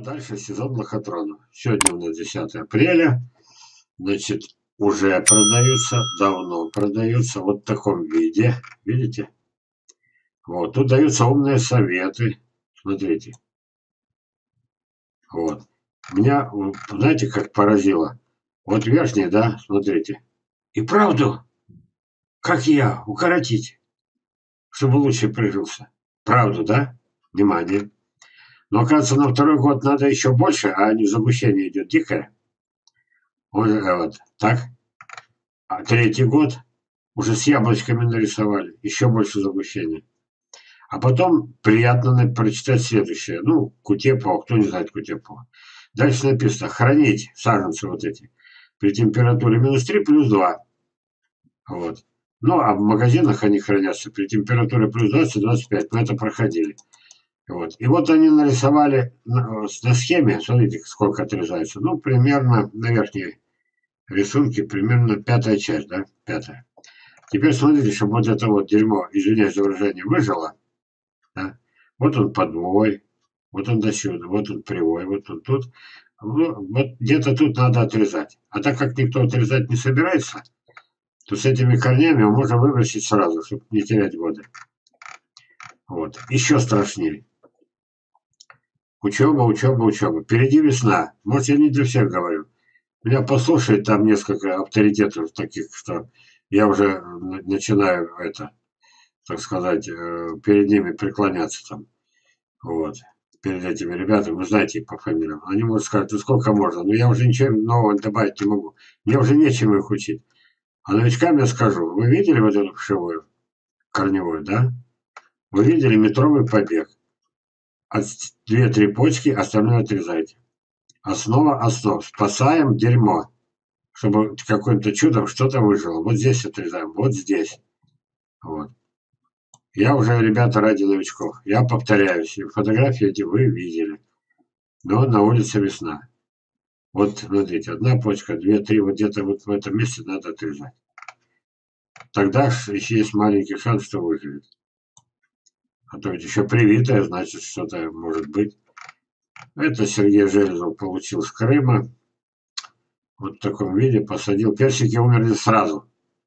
дальше сезон лохотронов. Сегодня у нас 10 апреля. Значит, уже продаются, давно продаются вот в таком виде. Видите? Вот. Тут даются умные советы. Смотрите. Вот. Меня, знаете, как поразило? Вот верхний, да, смотрите. И правду, как я, укоротить, чтобы лучше прижился. Правду, да? Внимание. Но, оказывается, на второй год надо еще больше, а не загущение идет дикое. Вот так. А третий год уже с яблочками нарисовали. Еще больше загущения. А потом приятно прочитать следующее. Ну, Кутепова, кто не знает Кутепова. Дальше написано: хранить саженцы вот эти при температуре -3 +2. Вот. Ну, а в магазинах они хранятся при температуре +20 25. Мы это проходили. Вот. И вот они нарисовали на схеме, смотрите, сколько отрезается. Ну, примерно на верхней рисунке, примерно 5-я часть, да, 5-я. Теперь смотрите, чтобы вот это вот дерьмо, извиняюсь за выражение, выжило. Да? Вот он подвой, вот он до сюда, вот он привой, вот он тут. Вот где-то тут надо отрезать. А так как никто отрезать не собирается, то с этими корнями можно выбросить сразу, чтобы не терять годы. Вот. Еще страшнее. Учеба, учеба, учеба. Впереди весна. Может, я не для всех говорю. Меня послушает там несколько авторитетов таких, что я уже начинаю это, так сказать, перед ними преклоняться там. Вот. Перед этими ребятами, вы знаете их по фамилиям. Они могут сказать: ну сколько можно? Но я уже ничего нового добавить не могу. Мне уже нечем их учить. А новичкам я скажу: вы видели вот эту вшивую, корневую, да? Вы видели метровый побег? От 2-3 почки, остальное отрезайте. Основа основ. Спасаем дерьмо, чтобы каким-то чудом что-то выжило. Вот здесь отрезаем, вот здесь. Вот. Я уже, ребята, ради новичков. Я повторяюсь. Фотографии эти вы видели. Но на улице весна. Вот, смотрите, одна почка, 2-3, вот где-то вот в этом месте надо отрезать. Тогда еще есть маленький шанс, что выживет. А то ведь еще привитое, значит, что-то может быть. Это Сергей Железов получил с Крыма. Вот в таком виде посадил. Персики умерли сразу.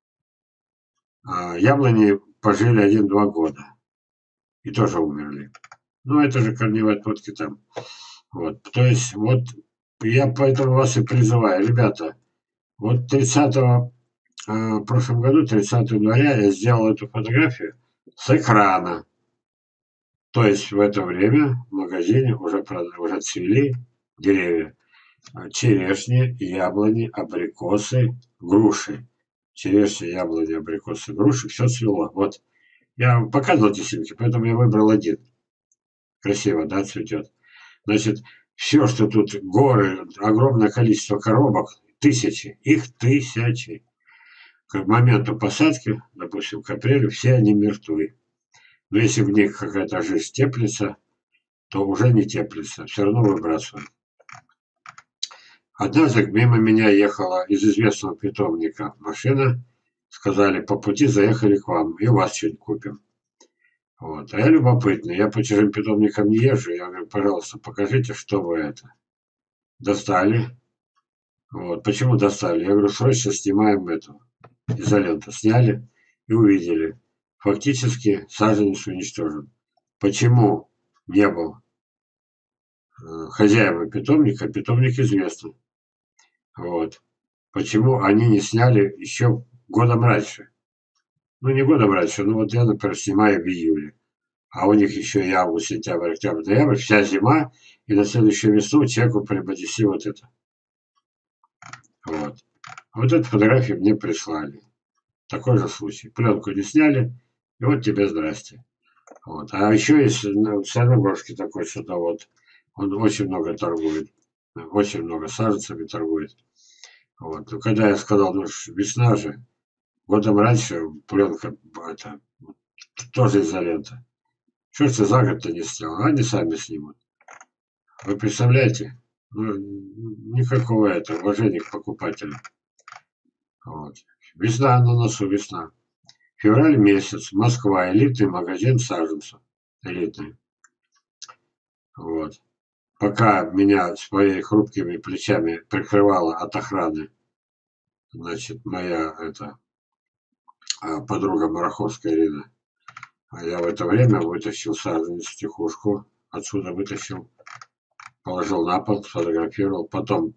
А яблони пожили 1-2 года. И тоже умерли. Ну, это же корневые отводки там. Вот. То есть, вот я поэтому вас и призываю, ребята. Вот 30-го, в прошлом году, 30 января, я сделал эту фотографию с экрана. То есть в это время в магазине уже цвели деревья. Черешни, яблони, абрикосы, груши. Черешни, яблони, абрикосы, груши, все цвело. Вот. Я показывал эти снимки, поэтому я выбрал один. Красиво, да, цветет. Значит, все, что тут горы, огромное количество коробок, тысячи, их тысячи. К моменту посадки, допустим, к апрелю, все они мертвы. Но если в них какая-то жизнь теплится, то уже не теплится, все равно выбрасывают. Однажды мимо меня ехала из известного питомника машина, сказали: по пути заехали к вам, и у вас что-нибудь купим. Вот. А я любопытный, я по чужим питомникам не езжу, я говорю: пожалуйста, покажите, что вы это. Достали. Вот. Почему достали? Я говорю: срочно снимаем эту изоленту. Сняли и увидели. Фактически саженец уничтожен. Почему не был хозяева питомника? Питомник известный. Вот. Почему они не сняли еще годом раньше? Ну, не годом раньше, но вот я, например, снимаю в июле. А у них еще и август, сентябрь, октябрь, ноябрь, вся зима, и на следующую весну человеку преподнесли вот это. Вот. Вот эту фотографию мне прислали. Такой же случай. Пленку не сняли, и вот тебе здрасте. Вот. А еще есть в Сарногорске такой что-то вот. Он очень много торгует. Очень много саженцами торгует. Вот. Но когда я сказал: ну весна же, годом раньше пленка это, тоже изолента. Что ж ты за год-то не снял? Они сами снимут. Вы представляете? Ну, никакого этого уважения к покупателям. Вот. Весна на носу, весна. Февраль месяц. Москва. Элитный магазин саженцев. Элитный. Вот. пока меня своими хрупкими плечами прикрывала от охраны, значит, моя подруга Мараховская Ирина. А я в это время вытащил саженец в тихушку, отсюда вытащил, положил на пол, сфотографировал, потом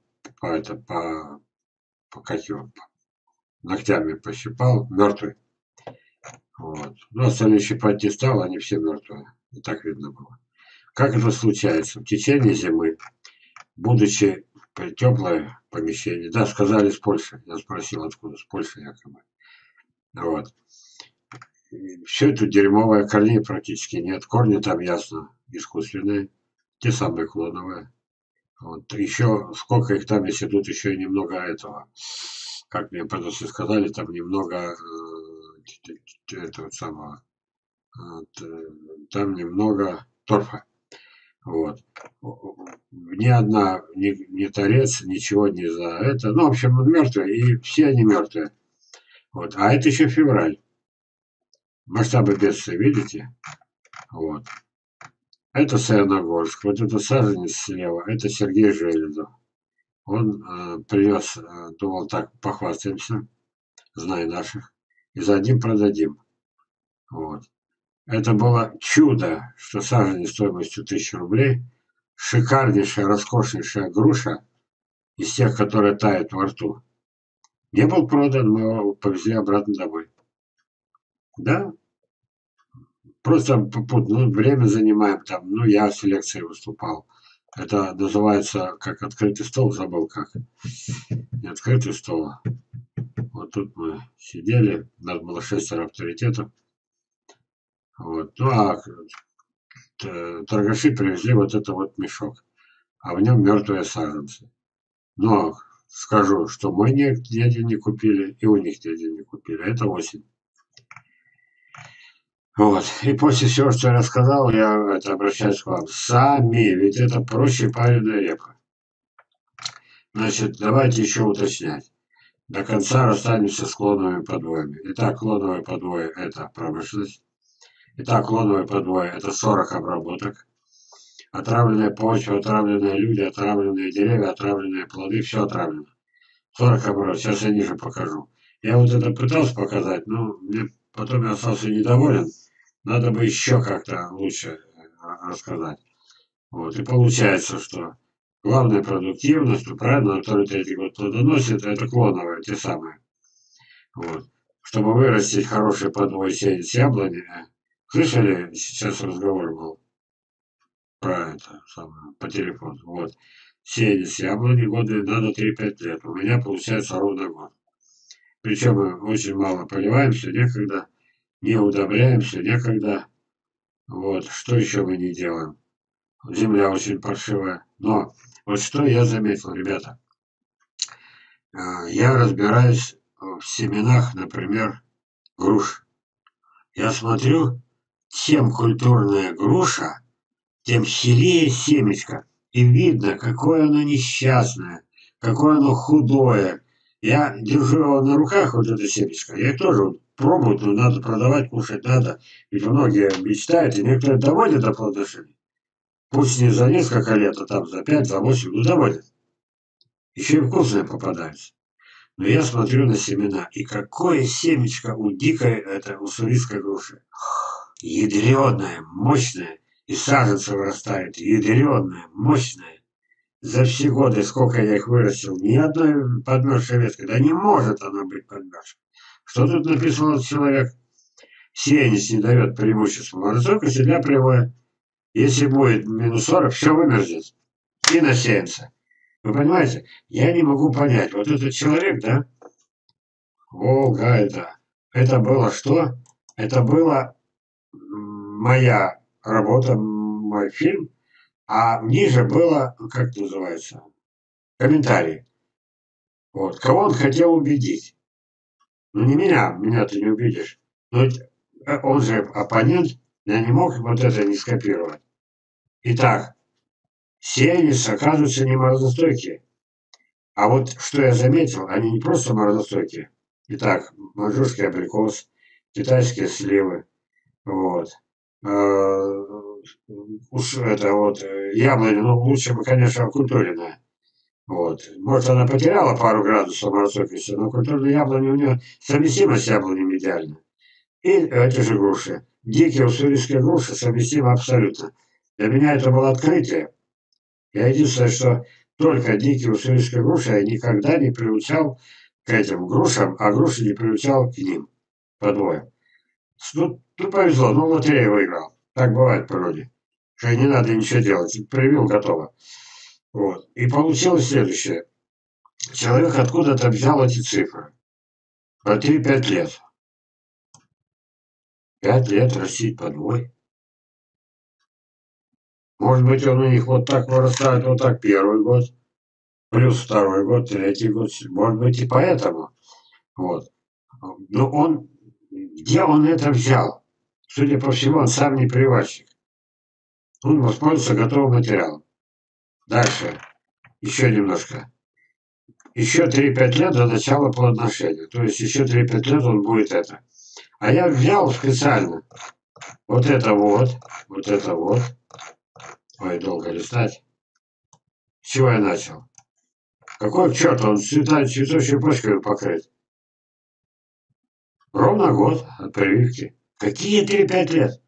как его, ногтями пощипал, мертвый. Вот. Ну, остальные щипать не стал, они все мертвые. И так видно было. Как это случается? В течение зимы, будучи в теплое помещение, да, сказали с Польши. Я спросил, откуда, с Польши якобы. Вот. Все это дерьмовое, корней практически нет. Корни там ясно искусственные, те самые клоновые. Вот. Еще сколько их там, если тут еще и немного этого, как мне продавцы сказали, там немного этого самого, там немного торфа. Вот. Ни одна, ни торец, ничего не за это. Ну, в общем, мертвые, и все они мертвые. Вот. А это еще февраль. Масштабы бедствия, видите? Вот. Это Саяногорск. Вот это саженец слева, это Сергей Железов. Он привез, думал, так, похвастаемся, знай наших, и за один продадим. Вот. Это было чудо, что саженец стоимостью 1000 рублей, шикарнейшая, роскошнейшая груша из тех, которые тают во рту. Не был продан, мы его повезли обратно домой. Да, просто ну, время занимаем там, ну, я в селекции выступал. Это называется, как открытый стол, забыл как. Не открытый стол. Вот тут мы сидели, у нас было 6 авторитетов. Вот. Ну, а торгаши привезли вот это вот мешок, а в нем мертвые саженцы. Но скажу, что мы нигде не купили, и у них нигде не купили. Это осень. Вот. И после всего, что я рассказал, я обращаюсь к вам. Сами, ведь это проще пареная репа. Значит, давайте еще уточнять. До конца расстанемся с клоновыми подвоями. Итак, клоновые подвои – это промышленность. Итак, клоновые подвои – это 40 обработок. Отравленная почва, отравленные люди, отравленные деревья, отравленные плоды – все отравлено. 40 оборотов. Сейчас я ниже покажу. Я вот это пытался показать, но мне потом я остался недоволен. Надо бы еще как-то лучше рассказать. Вот. И получается, что главная продуктивность, правильно, на второй, третий год плодоносит, это клоновые, те самые. Вот. Чтобы вырастить хороший подвой сеять яблони. Слышали, сейчас разговор был про это самое, по телефону. Вот. Сеяние с яблони годы надо 3-5 лет. У меня получается ровно год. Причем мы очень мало поливаемся, некогда, не удобряемся, некогда. Вот. Что еще мы не делаем? Земля очень паршивая. Но вот что я заметил, ребята. Я разбираюсь в семенах, например, груш. Я смотрю, чем культурная груша, тем хилее семечко. И видно, какое оно несчастное, какое оно худое. Я держу его на руках, вот это семечко. Я их тоже вот пробую, но надо продавать, кушать надо. Ведь многие мечтают, и некоторые доводят до плодоношения. Пусть не за несколько лет, а там за 5, за 8, ну доводят. Еще и вкусные попадаются. Но я смотрю на семена, и какое семечко у дикой, это уссурийской груши. Ядреное, мощное, и саженцы вырастает, ядреное, мощное. За все годы, сколько я их вырастил, ни одной подмерзшей ветки. Да не может она быть подмерзшей. Что тут написал этот человек? Сеянец не дает преимущества морозокости для привоя. Если будет минус 40, все вымерзнет. И на сеянца. Вы понимаете? Я не могу понять. Вот этот человек, да? Волга это было что? Это была моя работа, мой фильм, а ниже было, как это называется, комментарий. Вот. Кого он хотел убедить? Ну не меня, меня ты не убедишь. Но он же оппонент, я не мог вот это не скопировать. Итак, сеянец, оказывается, не морозостойкие. А вот что я заметил, они не просто морозостойкие. Итак, маньчжурский абрикос, китайские сливы, вот. уж это вот яблоня, ну, лучше бы, конечно, окультуренная. Вот. Может, она потеряла пару градусов морозописи, но культурная яблоня у нее совместимость с яблонем идеальна. И эти же груши. Дикие уссурийские груши совместимы абсолютно. Для меня это было открытие. Я единственное, что только дикие уссурийские груши я никогда не приучал к этим грушам, а груши не приучал к ним. По двое. Тут повезло, ну лотерею выиграл. Так бывает в природе. Что не надо ничего делать. Привил, готово. Вот. И получилось следующее. Человек откуда-то взял эти цифры. По 3-5 лет. 5 лет растить подвой. Может быть, он у них вот так вырастает, вот так первый год, плюс второй год, третий год. Может быть, и поэтому. Вот. Но он, где он это взял? Судя по всему, он сам не приватчик. Он воспользовался готовым материалом. Дальше. Еще немножко. Еще 3-5 лет до начала плодоношения. То есть еще 3-5 лет он будет это. А я взял специально вот это вот, вот это вот. Ой, долго листать. С чего я начал? Какой к черту, он цветущей почкой покрыт. Ровно год от прививки. Какие 3-5 лет?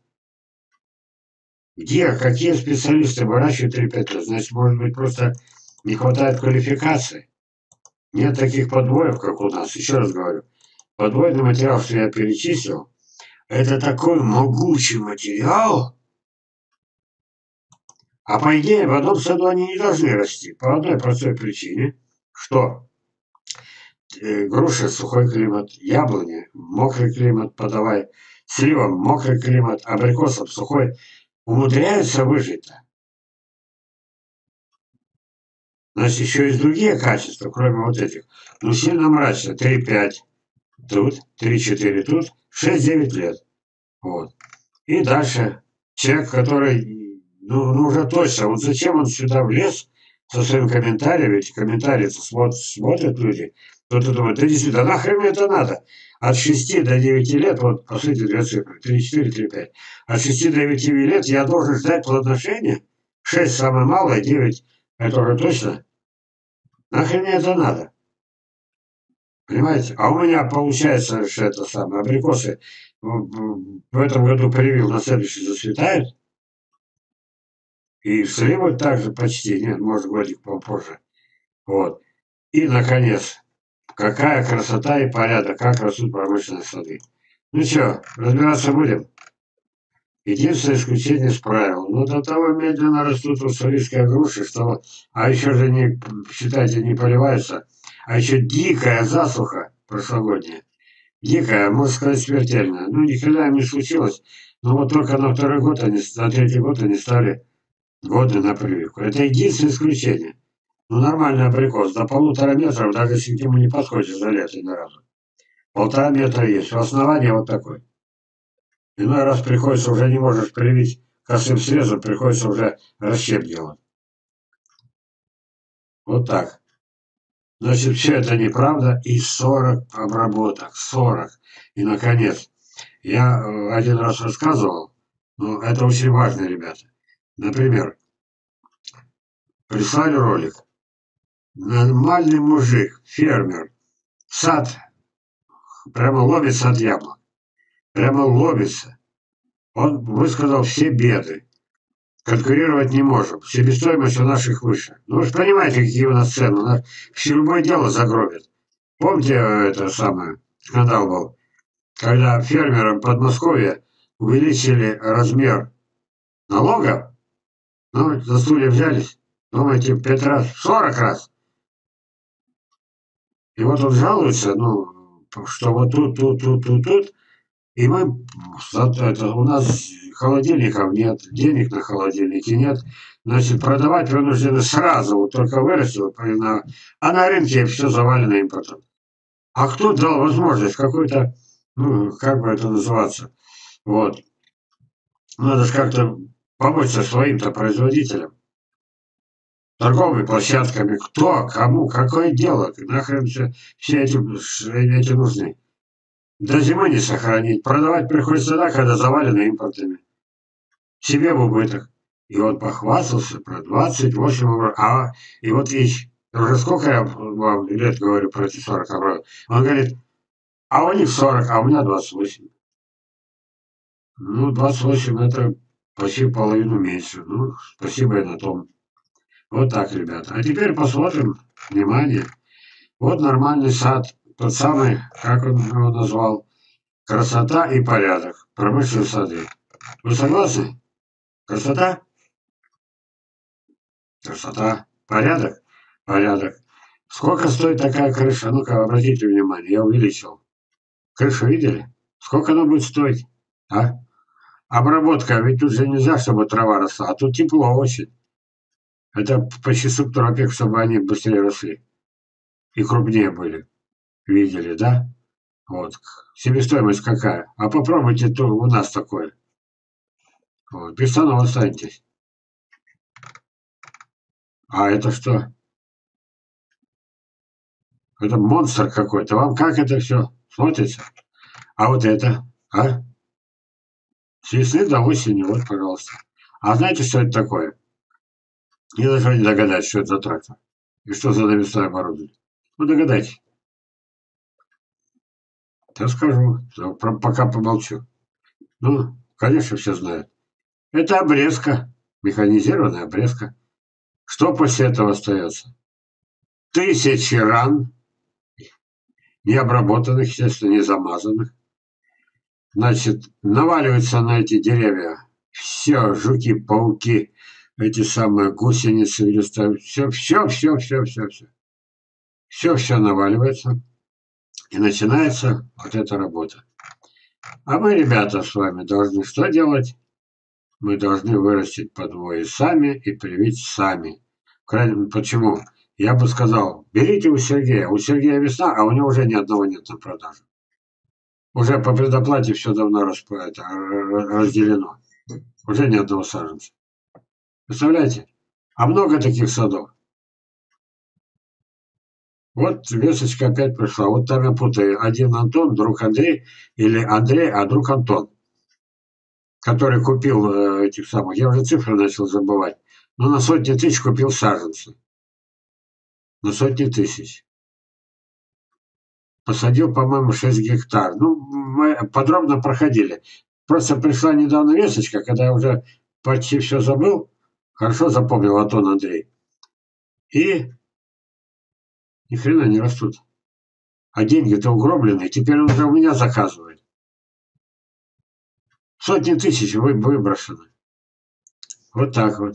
Где, какие специалисты выращивают 3-5 лет? Значит, может быть, просто не хватает квалификации. Нет таких подвоев, как у нас. Еще раз говорю. Подвойный материал, что я перечислил, это такой могучий материал. А по идее, в одном саду они не должны расти. По одной простой причине, что груши сухой климат, яблони мокрый климат, подавай, сливам мокрый климат, абрикосом сухой, умудряются выжить-то. Значит, еще есть другие качества, кроме вот этих. Ну, сильно мрачно. 3-5 тут, 3-4 тут, 6-9 лет. Вот. И дальше человек, который, ну уже точно, вот зачем он сюда влез со своим комментарием, ведь комментарии смотрят люди, кто-то думает, да действительно, нахрен мне это надо? От 6 до 9 лет, вот по сути две цифры, 3-4, 3-5, от 6 до 9 лет я должен ждать плодоношения, 6 самое малое, 9 это уже точно. Нахрен мне это надо? Понимаете? А у меня получается, что это самое, абрикосы в этом году привил, на следующий зацветают. И сливы также почти, нет, может годик попозже. Вот. И, наконец, какая красота и порядок, как растут промышленные сады. Ну что, разбираться будем? Единственное исключение из правил. Но до того медленно растут уссурийские груши, что... А еще же, не, считайте, не поливаются. А еще дикая засуха прошлогодняя. Дикая, можно сказать, смертельная. Ну, ни хрена им не случилось. Но вот только на второй год они, на третий год они стали годны на прививку. Это единственное исключение. Ну, нормальный абрикос. До 1,5 метра, даже если к нему не подходишь за лето ни разу. 1,5 метра есть. В основании вот такой. Иной раз приходится, уже не можешь привить косым срезом, приходится уже расщеп делать. Вот так. Значит, все это неправда. И 40 обработок. 40. И, наконец, я один раз рассказывал, но это очень важно, ребята. Например, прислали ролик. Нормальный мужик, фермер, сад, прямо ломится от яблок. Прямо ломится. Он высказал все беды. Конкурировать не можем. Себестоимость у наших выше. Ну вы же понимаете, какие у нас цены. У нас все любое дело загробят. Помните, это самое, скандал был, когда фермерам Подмосковья увеличили размер налогов, ну, за стулья взялись, думаете, 5 раз, 40 раз. И вот он жалуется, ну, что вот тут, и мы, это, у нас холодильников нет, денег на холодильнике нет, значит, продавать вынуждены сразу, вот только вырастил, а на рынке все завалено импортом. А кто дал возможность какой-то, ну, как бы это называться, вот, надо же как-то помочь со своим-то производителям, торговыми площадками, кто, кому, какое дело, нахрен все эти нужны. До зимы не сохранить. Продавать приходится тогда, когда завалено импортами. себе в убыток. И он похвастался про 28 оборотов. И вот видишь, уже сколько я вам лет говорю про эти 40 оборотов. Он говорит, а у них 40, а у меня 28. Ну, 28 это почти половину меньше. Ну, спасибо и на том. Вот так, ребята. А теперь посмотрим, внимание. Вот нормальный сад. Тот самый, как он его назвал, красота и порядок. Промышленные сады. Вы согласны? Красота? Красота. Порядок? Порядок. Сколько стоит такая крыша? Ну-ка, обратите внимание, я увеличил. Крышу видели? Сколько она будет стоить? А? Обработка, ведь тут же нельзя, чтобы трава росла, а тут тепло очень. Это почти субтропик, чтобы они быстрее росли и крупнее были. Видели, да? Вот. Себестоимость какая? А попробуйте то у нас такое. Вот. Без штанов останетесь. А это что? Это монстр какой-то. Вам как это все смотрится? А вот это? А? С весны до осени, вот, пожалуйста. А знаете, что это такое? Я даже не догадаюсь, что это за трактор. И что за навесное оборудование. Ну, догадайтесь. Я скажу. Пока помолчу. Ну, конечно, все знают. Это обрезка. Механизированная обрезка. Что после этого остается? Тысячи ран, не обработанных, естественно, не замазанных. Значит, наваливаются на эти деревья все, жуки, пауки, эти самые гусеницы, все наваливается, и начинается вот эта работа. А мы, ребята, с вами должны что делать? Мы должны вырастить подвои сами и привить сами. Почему? Я бы сказал, берите у Сергея. У Сергея весна, а у него уже ни одного нет на продажу. Уже по предоплате все давно разделено. Уже ни одного саженца. Представляете? А много таких садов. Вот весточка опять пришла. Вот там я путаю. Один Антон, друг Андрей, или Андрей, а друг Антон, который купил этих самых, я уже цифры начал забывать, но на сотни тысяч купил саженцы. На сотни тысяч. Посадил, по-моему, 6 гектар. Ну, мы подробно проходили. Просто пришла недавно весточка, когда я уже почти все забыл. Хорошо запомнил Антон Андрей. И ни хрена не растут. А деньги-то угроблены. Теперь он уже у меня заказывает. Сотни тысяч выброшены. Вот так вот.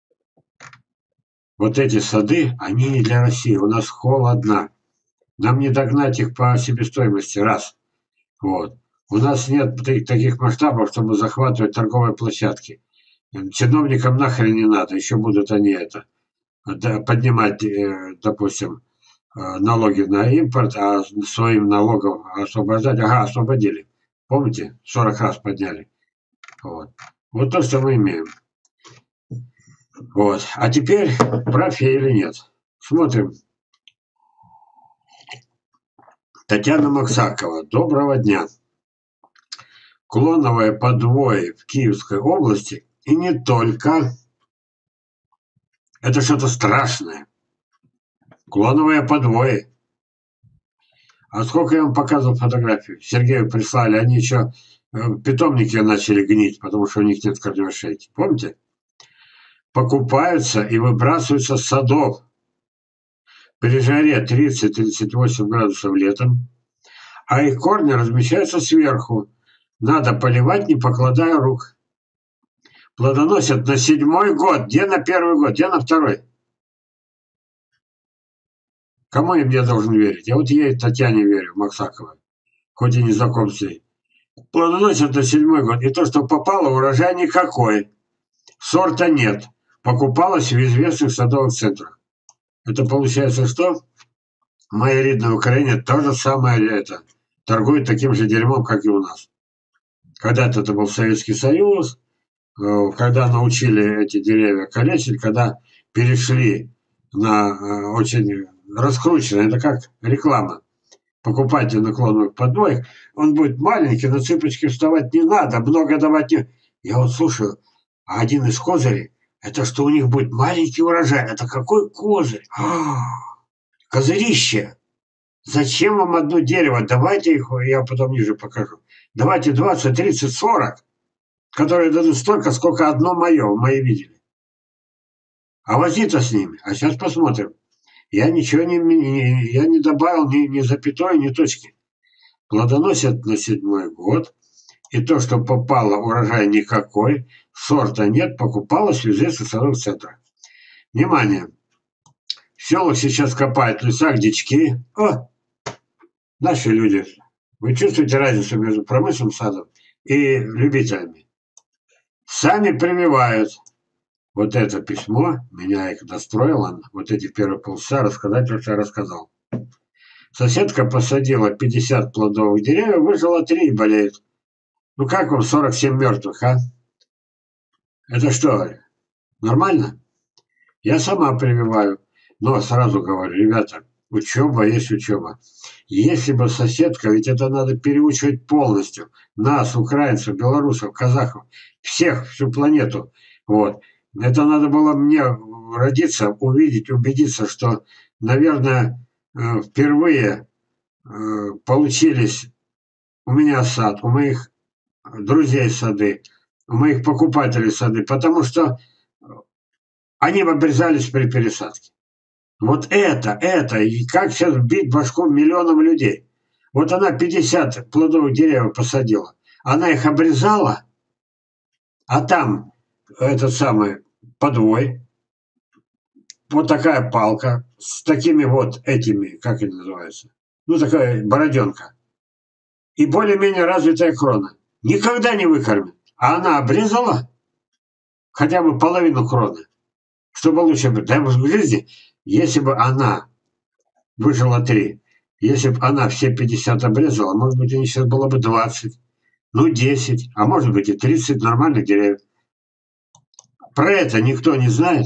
Вот эти сады, они не для России. У нас холодно. Нам не догнать их по себестоимости. Раз. Вот. У нас нет таких масштабов, чтобы захватывать торговые площадки. Чиновникам нахрен не надо. Еще будут они это поднимать, допустим, налоги на импорт, а своим налогом освобождать. Ага, освободили. Помните? 40 раз подняли. Вот. Вот то, что мы имеем. Вот. А теперь, прав я или нет? Смотрим. Татьяна Максакова. Доброго дня. Клоновое подвое в Киевской области и не только. Это что-то страшное. Клоновое подвое. А сколько я вам показывал фотографию? Сергею прислали, они еще питомники начали гнить, потому что у них нет корневой шейки. Помните? Покупаются и выбрасываются с садов. При жаре 30-38 градусов летом, а их корни размещаются сверху. Надо поливать, не покладая рук. Плодоносят на 7-й год. Где на 1-й год? Где на 2-й? Кому я мне должен верить? Я вот ей, Татьяне, верю, Максаковой. Хоть и не знаком с ней. Плодоносят на 7-й год. И то, что попало, урожай никакой. Сорта нет. Покупалось в известных садовых центрах. Это получается что? Мои рідні в Украине то же самое это. Торгуют таким же дерьмом, как и у нас. Когда-то это был Советский Союз, когда научили эти деревья калечить, когда перешли на очень раскрученное, это как реклама. Покупатель наклонных подвоек, он будет маленький, на цыпочки вставать не надо, много давать не... Я вот слушаю, А один из козырей, это что у них будет маленький урожай. Это какой козырь? Козырище! Зачем вам одно дерево? Давайте их, я потом ниже покажу. Давайте 20, 30, 40, которые дадут столько, сколько одно мое, мои видели. А возиться с ними. А сейчас посмотрим. Я ничего не добавил ни запятой, ни точки. Плодоносят на 7-й год. И то, что попало, урожай никакой, сорта нет, покупалось везде со садовых центров. Внимание! В селах сейчас копают в лесах дички. О! Наши люди. Вы чувствуете разницу между промышленным садом и любителями? Сами прививают. Вот это письмо, меня их настроило, вот эти первые полчаса рассказать, что я рассказал. Соседка посадила 50 плодовых деревьев, выжило 3 и болеет. Ну как вам 47 мертвых, а? Это что, нормально? Я сама прививаю. Но сразу говорю, ребята, учеба есть учеба. Если бы соседка, ведь это надо переучивать полностью. Нас, украинцев, белорусов, казахов, всех, всю планету. Вот. Это надо было мне родиться, увидеть, убедиться, что, наверное, впервые получились у меня сад, у моих друзей сады, у моих покупателей сады, потому что они обрезались при пересадке. Вот это, и как сейчас бить башку миллионам людей. Вот она 50 плодовых деревьев посадила, она их обрезала, а там этот самый подвой, вот такая палка с такими вот этими, как они называются, ну такая бороденка, и более-менее развитая крона. Никогда не выкормит. А она обрезала хотя бы половину кроны, чтобы лучше быть. Дай бог жизни, если бы она выжила 3, если бы она все 50 обрезала, может быть, у них сейчас было бы 20, ну 10, а может быть и 30 нормальных деревьев. Про это никто не знает.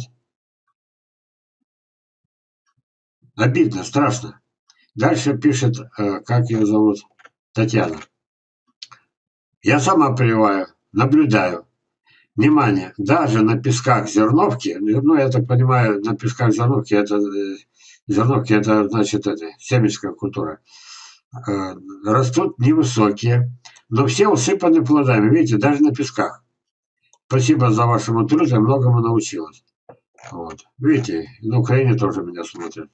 Обидно, страшно. Дальше пишет, как ее зовут, Татьяна. Я сама прививаю, наблюдаю. Внимание, даже на песках зерновки, ну, я так понимаю, на песках зерновки это значит, это семечковая культура, растут невысокие, но все усыпаны плодами, видите, даже на песках. Спасибо за вашему труд, я многому научилась. Вот. Видите, на Украине тоже меня смотрят.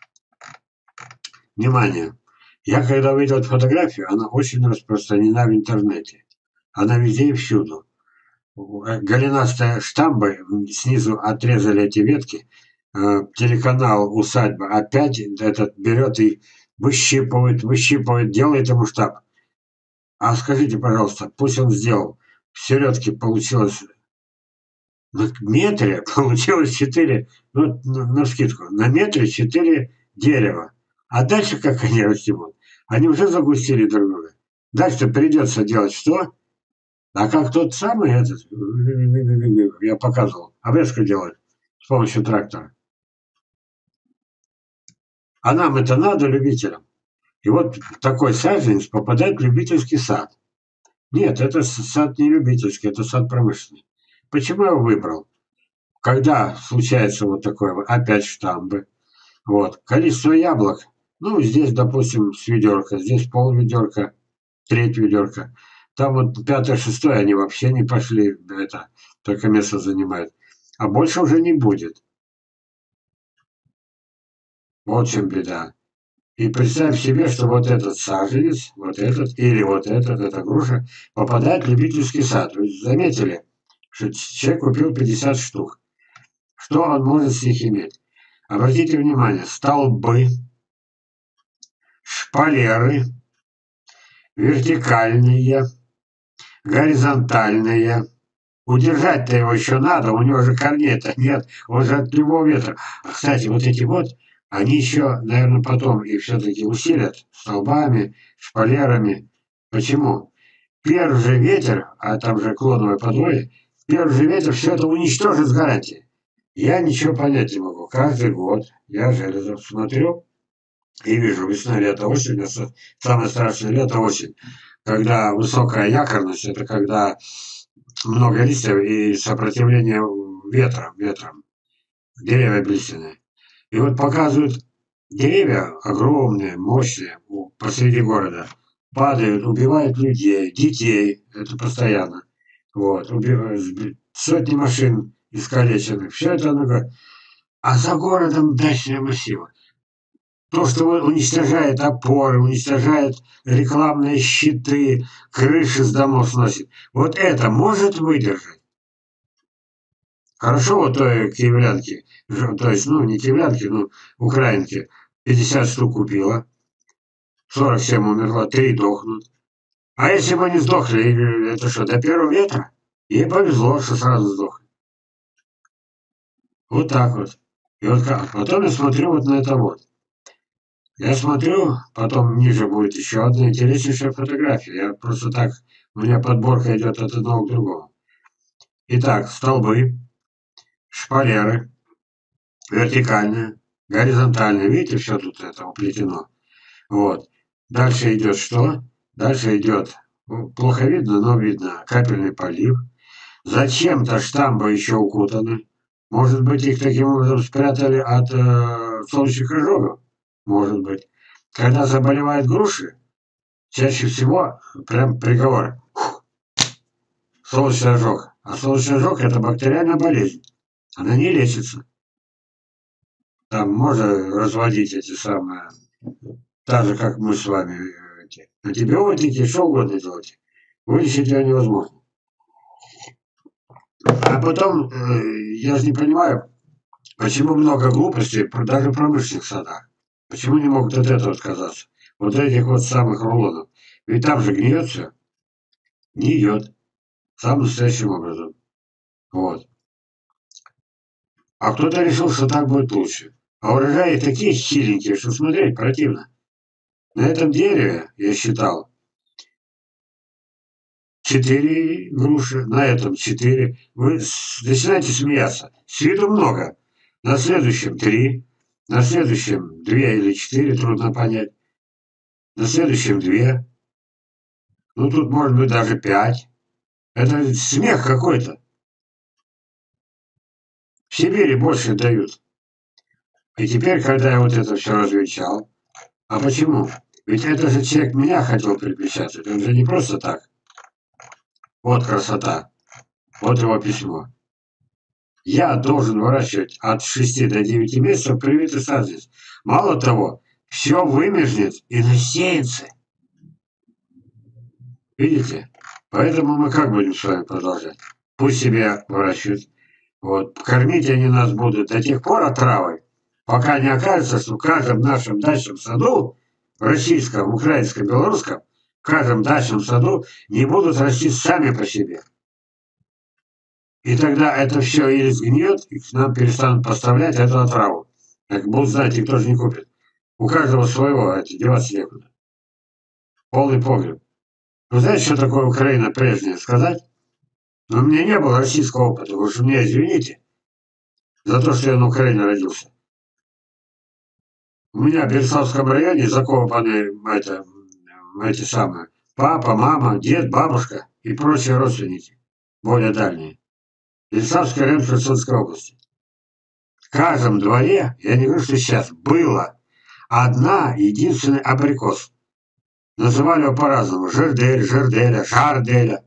Внимание, я когда увидел эту фотографию, она очень распространена в интернете. Она везде и всюду. Голенастые штамбы снизу отрезали эти ветки. Телеканал «Усадьба» опять этот берет и выщипывает, делает ему штамп. А скажите, пожалуйста, пусть он сделал. В середке получилось на метре, получилось 4, ну, навскидку, на метре 4 дерева. А дальше как они растут? Они уже загустили друг друга. Дальше придется делать что? А как тот самый этот, я показывал, обрезку делать с помощью трактора. А нам это надо, любителям. И вот такой саженец попадает в любительский сад. Нет, это сад не любительский, это сад промышленный. Почему я его выбрал? Когда случается вот такое, опять штамбы, вот, количество яблок, ну, здесь, допустим, с ведерка, здесь пол-ведерка, треть ведерка. Там вот 5-е, 6-е они вообще не пошли, это, только место занимают. А больше уже не будет. Вот в чем беда. И представь себе, что вот этот саженец, вот этот, или вот этот, эта груша, попадает в любительский сад. Вы заметили, что человек купил 50 штук. Что он может с них иметь? Обратите внимание, столбы, шпалеры, вертикальные, горизонтальные. Удержать-то его еще надо, у него же корней-то нет, он же от любого ветра. А, кстати, вот эти вот, они еще, наверное, потом их все-таки усилят столбами, шпалерами. Почему? Первый же ветер, а там же клоновое подвое, первый же ветер все это уничтожит с гарантией. Я ничего понять не могу. Каждый год я железо смотрю и вижу весна, лето, осень. Самое страшное лето, осень. Когда высокая якорность, это когда много листьев и сопротивление ветром. Деревья лиственные. И вот показывают деревья огромные, мощные, посреди города. Падают, убивают людей, детей. Это постоянно. Вот. Сотни машин искалеченных. Все это много. А за городом дачные массивы. То, что уничтожает опоры, уничтожает рекламные щиты, крыши с домов сносит. Вот это может выдержать. Хорошо вот той киевлянке, то есть, ну, не киевлянке, но украинке, 50 штук купила, 47 умерла, 3 дохнут. А если бы они сдохли, это что, до первого ветра? Ей повезло, что сразу сдохли. Вот так вот. И вот как. Потом я смотрю вот на это вот. Я смотрю, потом ниже будет еще одна интереснейшая фотография. Я просто так, у меня подборка идет от одного к другому. Итак, столбы, шпалеры, вертикальные, горизонтальные. Видите, все тут это уплетено. Вот. Дальше идет что? Дальше идет, плохо видно, но видно, капельный полив. Зачем-то штамбы еще укутаны. Может быть, их таким образом спрятали от солнечных ожогов? Может быть. Когда заболевают груши, чаще всего прям приговор. Солнечный ожог. А солнечный ожог это бактериальная болезнь. Она не лечится. Там можно разводить эти самые, так же, как мы с вами, эти антибиотики, что угодно делать. Вылечить ее невозможно. А потом, я же не понимаю, почему много глупостей, даже в промышленных садах. Почему не могут от этого отказаться? Вот этих вот самых рулонов. Ведь там же гниет все. Гниет. Самым настоящим образом. Вот. А кто-то решил, что так будет лучше. А урожаи такие хиленькие, что смотреть противно. На этом дереве, я считал, 4 груши, на этом 4. Вы начинаете смеяться. С виду много. На следующем 3. На следующем 2 или 4, трудно понять. На следующем 2. Ну тут может быть даже 5. Это смех какой-то. В Сибири больше дают. И теперь, когда я вот это все развенчал, а почему? Ведь это же человек меня хотел перепечатать, он же не просто так. Вот красота, вот его письмо. Я должен выращивать от 6 до 9 месяцев привитый саженец. Мало того, все вымерзнет и насеется. Видите? Поэтому мы как будем с вами продолжать? Пусть себе выращивают. Вот. Кормить они нас будут до тех пор отравой, пока не окажется, что в каждом нашем дачном саду, российском, украинском, белорусском, в каждом дачном саду не будут расти сами по себе. И тогда это все или сгниет, и к нам перестанут поставлять эту отраву. Так будут знать, никто же не купит. У каждого своего, это деваться некуда. Полный погреб. Вы знаете, что такое Украина прежняя? Сказать? Но у меня не было российского опыта. Вы уж меня извините за то, что я на Украине родился. У меня в Береславском районе закопаны эти самые папа, мама, дед, бабушка и прочие родственники, более дальние. Береславский район Херсонской области. В каждом дворе, я не говорю, что сейчас, было единственный абрикос. Называли его по-разному. Жерделя, Жарделя.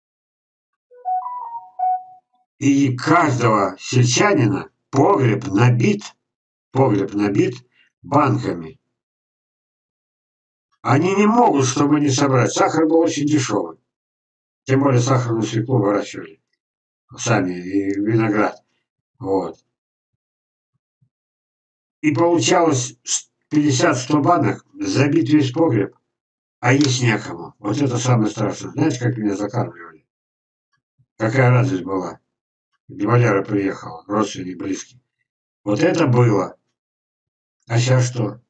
И каждого сельчанина погреб набит банками. Они не могут, чтобы не собрать. Сахар был очень дешевый. Тем более сахарную свеклу выращивали сами, и виноград. Вот. И получалось 50-100 банок, забит весь погреб, а есть некому. Вот это самое страшное. Знаете, как меня закармливали? Какая радость была. Валера приехал, родственник близкий. Вот это было. А сейчас что?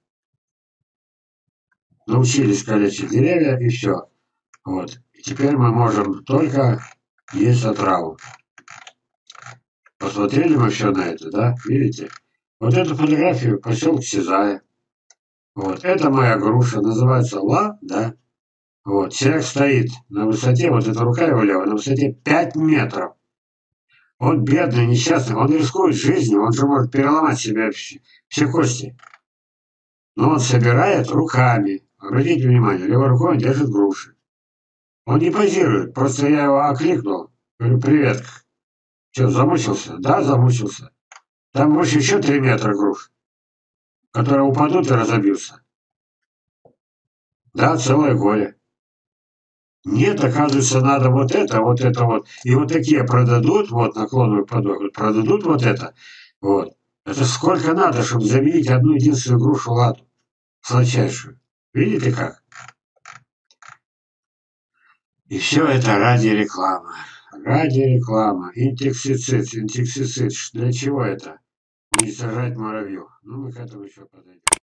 Научились калечить деревья и все. Вот. И теперь мы можем только есть отраву. Посмотрели мы все на это, да? Видите? Вот эту фотографию поселок Сизая. Вот. Это моя груша, называется Ла, да. Вот, человек стоит на высоте, вот эта рука его левая, на высоте 5 метров. Он бедный, несчастный, он рискует жизнью, он же может переломать себе все кости. Но он собирает руками. Обратите внимание, левой рукой он держит груши. Он не позирует, просто я его окликнул. Говорю, привет. Что, замучился? Да, замучился. Там больше еще 3 метра груш, которые упадут и разобьются. Да, целое горе. Нет, оказывается, надо вот это вот. И вот такие продадут, вот наклонную подохнут, продадут вот это. Вот. Это сколько надо, чтобы заменить одну единственную грушу ладу, сладчайшую. Видите как? И все это ради рекламы. Ради рекламы. Инсектицид. Для чего это? Уничтожать муравьев. Ну, мы к этому еще подойдем.